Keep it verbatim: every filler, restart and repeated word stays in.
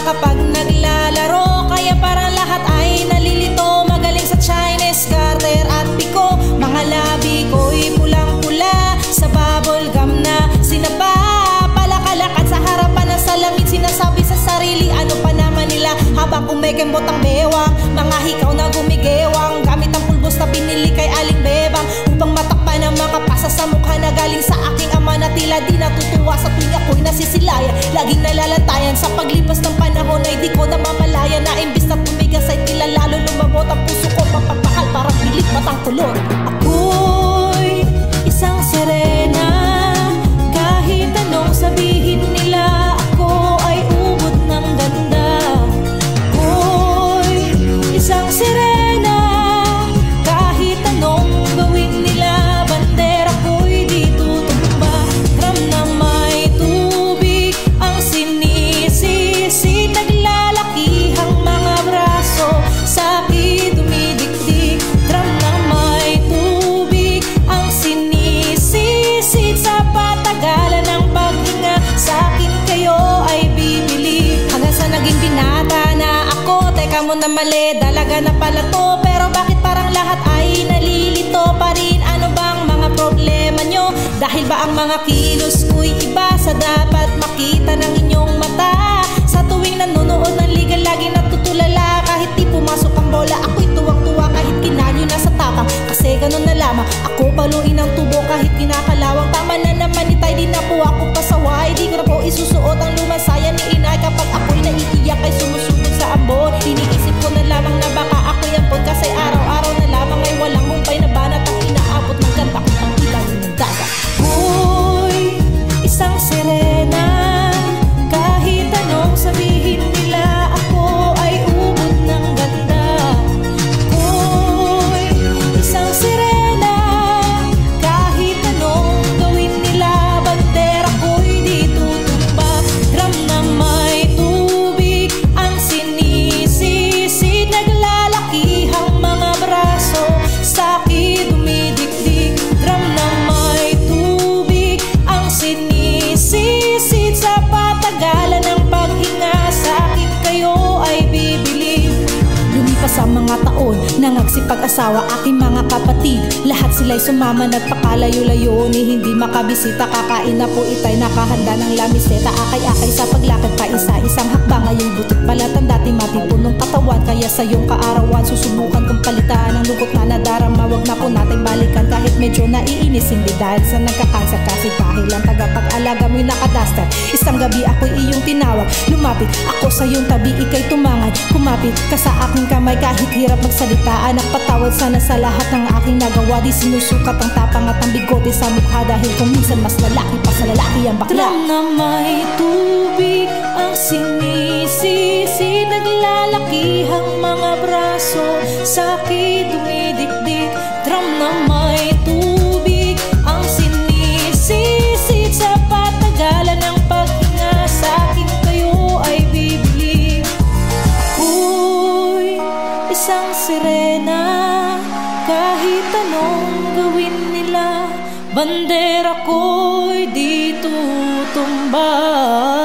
kapag naglalaro, kaya parang lahat ay nalilito. Magaling sa Chinese garter at piko, mga labi ko'y pulang-pula sa bubble gum na sinapa. Palakalakad sa harapan ng salamin, sinasabi sa sarili ano pa naman nila, habang kumekembot ang bewang. Mga hikaw na gumigewang gamit ang pulbos na pinili kay Aling Bebang, upang matakpan ang mga pasa sa mukha na galing sa aking ama na tila di natutuwa sa tuwing ako'y nasisilayan. Laging nalalantayan sa paglipas ng panahon ay di ko namamalaya na imbis na tumigas ay tila lalo lumabot ang puso ko. Papapakal parang pilit matang kulor. Ako'y isang sirena, kahit anong sabihin nila, ako ay ubod ng ganda. Ako'y isang sirena, kahit anong gawin nila, bandera ko'y di tutumba. Drum na may tubig ang sinisisi, naglalakihang mga braso sa akin dumidikdik. Drum na may tubig ang sinisisid, sa patagalan ng paghinga sa akin kayo ay bibili. Hanggang sa naging binata na ako, teka mo na mali, dalaga na pala to. Pero bakit parang lahat ay nalilito pa rin? Ano bang mga problema nyo? Dahil ba ang mga kilos ko'y iba sa dapat makita ng inyong mata? Sa tuwing nanonood ng liga, lagi natutulala. Kahit di pumasok ang bola, ako'y tuwang-tuwa kahit kinalyo na sa tapang. Kasi ganun na lamang, ako paluin ang tubo kahit kinakalawang. Tama na naman itay, di na po ako pasaway. Di ko na po isusuot ang lumang saya ni inay. Kapag ako'y naiiyak ay sumusubog sa ambon, iniisip ko na lamang na baka ako'y ampon. Kasi araw-araw na lamang ay walang humpay na banat ang inaabot ng ganda ko ang ilalim ng dagat. Ako'y isang sirena, kahit anong sabihin nila, ako ay ubod ng ganda. Ako'y isang sirena, kahit anong gawin nila, bandera ko'y di tutumba. Drum na may tubig ang sinisisid, naglalakihang mga braso sa akin dumidikdik. Drum na may tubig ang sinisisid, sa patagalan ng paghinga sa akin kayo ay bibili. Lumipas ang mga taon, nangagsipag-asawa aking mga kapatid. Lahat sila'y sumama, nagpakalayo-layo ni hindi makabisita. Kakain na po itay, nakahanda ng lamiseta. Akay-akay sa paglakad pa isa-isang hakbang. Ngayong butot pala ang dati matipunong katawan. Kaya sa iyong kaarawan, susubukan kong palitan ang lungkot na nadarama. Wag na po natin balikan kahit medyo naiinis. Hindi dahil sa nagkakansa, kasi dahil ang tagapag-alaga mo'y nakadaster. Isang gabi ako'y iyong tinawag, lumapit ako sa iyong tabi, ika'y tumangad. Kumapit ka sa aking kamay kahit hirap magsalita. Anak, patawad sana sa lahat ng aking nagawa. Di sinusukat ang tapang at ang bigote sa mukha, dahil kung minsan mas lalaki pa sa lalaki ang bakla. Drum na may tubig ang sinisisi, naglalakihang mga braso sa akin dumidikdik. Drum na may tubig ang sinisisid, sa patagalan ng paghinga sa akin kayo ay bibili. Ako'y isang sirena, kahit anong gawin nila, bandera ko'y di tutumba.